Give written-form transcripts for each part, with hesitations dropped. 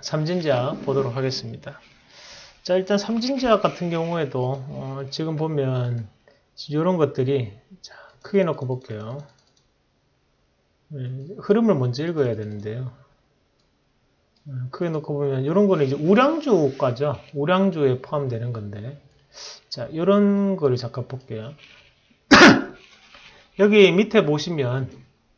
삼진제약 보도록 하겠습니다. 자, 일단 삼진제약 같은 경우에도 지금 보면 이런 것들이, 자, 크게 놓고 볼게요. 흐름을 먼저 읽어야 되는데요. 크게 놓고 보면 이런 거는 이제 우량주가죠. 우량주에 포함되는 건데, 자, 이런 거를 잠깐 볼게요. 여기 밑에 보시면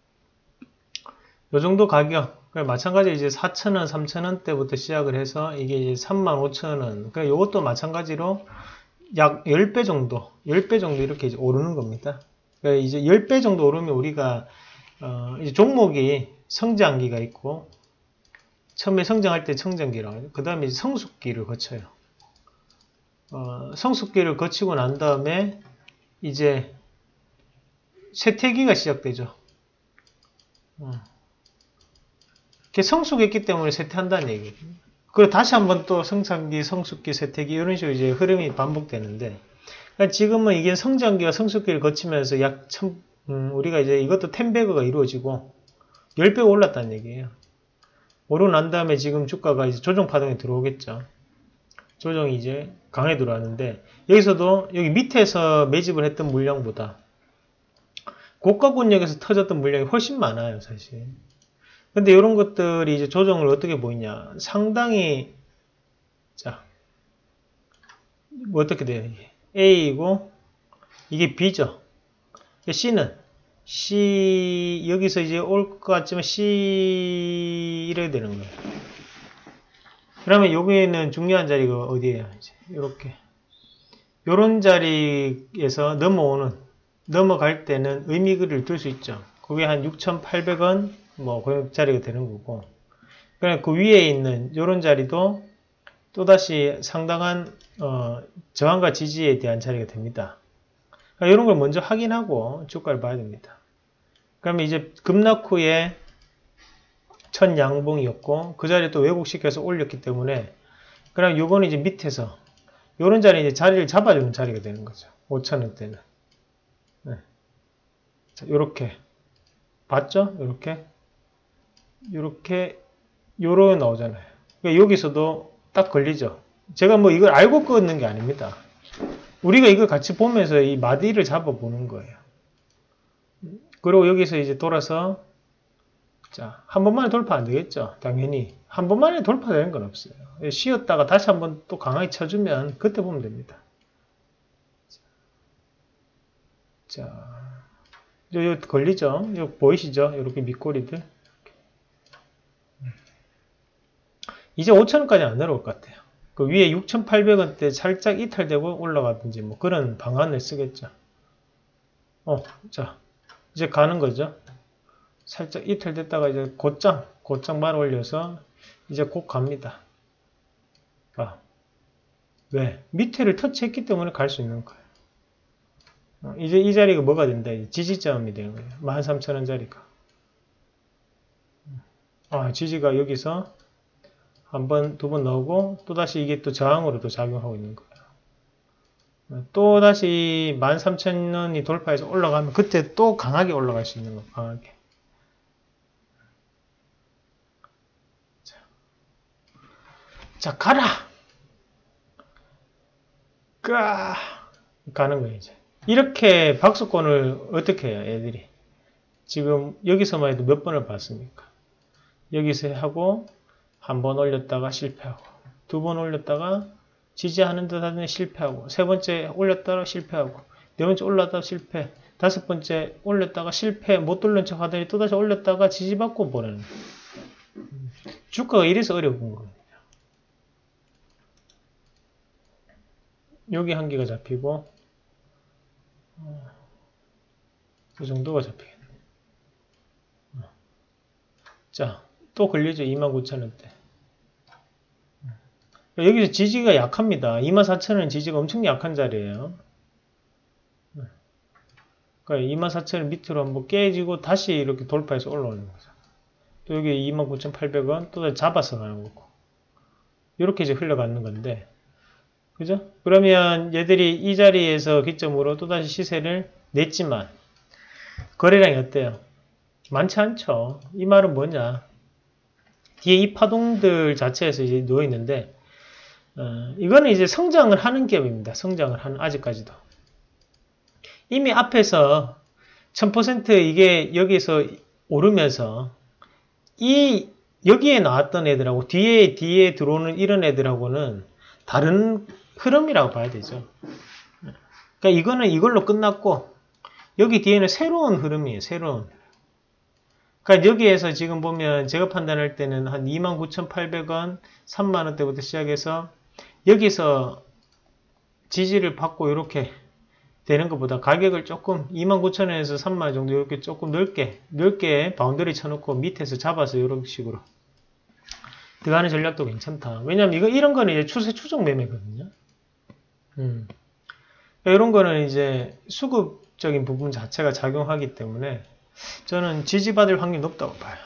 요 정도 가격, 마찬가지로 이제 4,000원, 3,000원대부터 시작을 해서 이게 이제 35,000원. 그러니까 이것도 마찬가지로 약 10배 정도, 10배 정도 이렇게 이제 오르는 겁니다. 그러니까 이제 10배 정도 오르면 우리가 이제 종목이 성장기가 있고, 처음에 성장할 때 성장기라고, 그 다음에 성숙기를 거쳐요. 성숙기를 거치고 난 다음에 이제 쇠퇴기가 시작되죠. 성숙했기 때문에 쇠퇴한다는 얘기예요. 그리고 다시 한번 또 성장기, 성숙기, 쇠퇴기 이런 식으로 이제 흐름이 반복되는데, 그러니까 지금은 이게 성장기와 성숙기를 거치면서 약 우리가 이제 이것도 10배가 이루어지고 10배 올랐다는 얘기예요. 오르고 난 다음에 지금 주가가 이제 조정 파동에 들어오겠죠. 조정이 이제 강에 들어왔는데, 여기서도 여기 밑에서 매집을 했던 물량보다 고가 권역에서 터졌던 물량이 훨씬 많아요, 사실. 근데 이런 것들이 이제 조정을 어떻게 보이냐. 상당히, 자, 뭐 어떻게 돼요, 이게? A이고, 이게 B죠. C는, C, 여기서 이제 올 것 같지만 C, 이래야 되는 거예요. 그러면 여기는 중요한 자리가 어디예요? 이제, 요렇게. 요런 자리에서 넘어갈 때는 의미를 둘 수 있죠. 그게 한 6,800원, 뭐, 그 자리가 되는 거고. 그러니까 그 위에 있는 요런 자리도 또다시 상당한, 저항과 지지에 대한 자리가 됩니다. 그러니까 이런 걸 먼저 확인하고 주가를 봐야 됩니다. 그러면 이제 급락 후에 첫 양봉이었고, 그 자리에 또 왜곡시켜서 올렸기 때문에, 그럼 요거는 이제 밑에서, 요런 자리 이제 자리를 잡아주는 자리가 되는 거죠. 5,000원대는. 네. 자, 요렇게. 봤죠? 요렇게, 요로 나오잖아요. 그러니까 여기서도 딱 걸리죠. 제가 뭐 이걸 알고 끊는 게 아닙니다. 우리가 이걸 같이 보면서 이 마디를 잡아보는 거예요. 그리고 여기서 이제 돌아서, 자, 한 번만에 돌파 안 되겠죠? 당연히. 한 번만에 돌파되는 건 없어요. 쉬었다가 다시 한번 또 강하게 쳐주면 그때 보면 됩니다. 자, 요 걸리죠? 요 보이시죠? 이렇게 밑꼬리들. 이제 5,000원까지 안 내려올 것 같아요. 그 위에 6,800원대 살짝 이탈되고 올라가든지 뭐 그런 방안을 쓰겠죠. 자, 이제 가는 거죠. 살짝 이탈됐다가 이제 곧장 말 올려서 이제 곧 갑니다. 왜? 밑에를 터치했기 때문에 갈 수 있는 거예요. 이제 이 자리가 뭐가 된다? 지지점이 되는 거예요. 13,000원 자리가. 지지가 여기서 한 번, 두 번 나오고, 또다시 이게 또 저항으로 또 작용하고 있는 거예요. 또다시 13,000원이 돌파해서 올라가면 그때 또 강하게 올라갈 수 있는 거예요. 강하게. 자, 가라! 가는 거예요, 이제. 이렇게 박수권을 어떻게 해요, 애들이? 지금 여기서만 해도 몇 번을 봤습니까? 여기서 하고, 한 번 올렸다가 실패하고, 두 번 올렸다가 지지하는 듯 하더니 실패하고, 세 번째 올렸다가 실패하고, 네 번째 올랐다가 실패, 다섯 번째 올렸다가 실패, 못 돌린 척 하더니 또다시 올렸다가 지지받고 보내는 거예요. 주가가 이래서 어려운 거예요. 여기 한 개가 잡히고, 그 정도가 잡히겠네. 자, 또 걸리죠. 29,000원대. 여기서 지지가 약합니다. 24,000원 지지가 엄청 약한 자리예요. 그러니까 24,000원 밑으로 한번 깨지고 다시 이렇게 돌파해서 올라오는 거죠. 또 여기 29,800원 또 잡아서 가는 거고. 이렇게 이제 흘러가는 건데, 그죠? 그러면 얘들이 이 자리에서 기점으로 또다시 시세를 냈지만, 거래량이 어때요? 많지 않죠. 이 말은 뭐냐? 뒤에 이 파동들 자체에서 이제 누워 있는데, 이거는 이제 성장을 하는 기업입니다. 성장을 하는, 아직까지도. 이미 앞에서 1000% 이게 여기서 오르면서, 여기에 나왔던 애들하고 뒤에 들어오는 이런 애들하고는 다른 흐름이라고 봐야 되죠. 그러니까 이거는 이걸로 끝났고, 여기 뒤에는 새로운 흐름이에요. 새로운. 그러니까 여기에서 지금 보면 제가 판단할 때는 한 29,800원, 3만원대부터 시작해서 여기서 지지를 받고 이렇게 되는 것보다 가격을 조금 29,000원에서 3만원 정도 이렇게 조금 넓게 바운더리 쳐놓고 밑에서 잡아서 이런 식으로 들어가는 전략도 괜찮다. 왜냐면 이런 거는 이제 추세 추정 매매거든요. 이런 거는 이제 수급적인 부분 자체가 작용하기 때문에 저는 지지받을 확률이 높다고 봐요.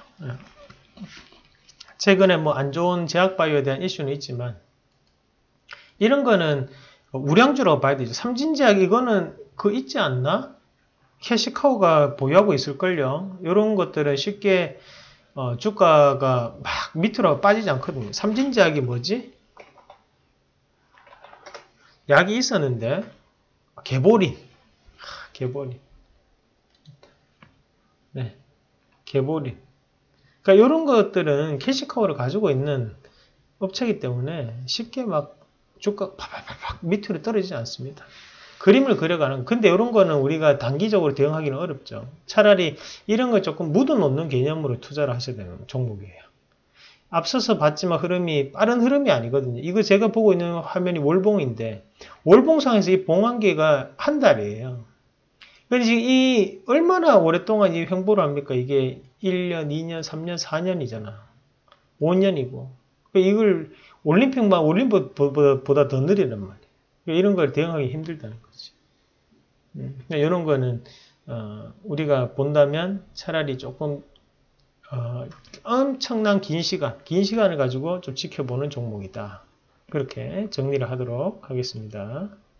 최근에 뭐 안 좋은 제약바이오에 대한 이슈는 있지만 이런 거는 우량주라고 봐야 되죠. 삼진제약 이거는 있지 않나? 캐시카우가 보유하고 있을걸요. 이런 것들은 쉽게 주가가 막 밑으로 빠지지 않거든요. 삼진제약이 뭐지? 약이 있었는데 개보린. 네, 개보린. 그러니까 이런 것들은 캐시카우를 가지고 있는 업체이기 때문에 쉽게 막 주가 팍팍팍 밑으로 떨어지지 않습니다. 그림을 그려가는. 근데 이런 거는 우리가 단기적으로 대응하기는 어렵죠. 차라리 이런 거 조금 묻어놓는 개념으로 투자를 하셔야 되는 종목이에요. 앞서서 봤지만 흐름이 빠른 흐름이 아니거든요. 이거 제가 보고 있는 화면이 월봉인데 월봉상에서 이 봉한계가 한 달이에요. 그래서 지금 얼마나 오랫동안 이 횡보를 합니까? 이게 1년, 2년, 3년, 4년이잖아. 5년이고. 이걸 올림픽보다 더 느리단 말이에요. 이런 걸 대응하기 힘들다는 거지. 이런 거는 우리가 본다면 차라리 조금 엄청난 긴 시간을 가지고 좀 지켜보는 종목이다. 그렇게 정리를 하도록 하겠습니다.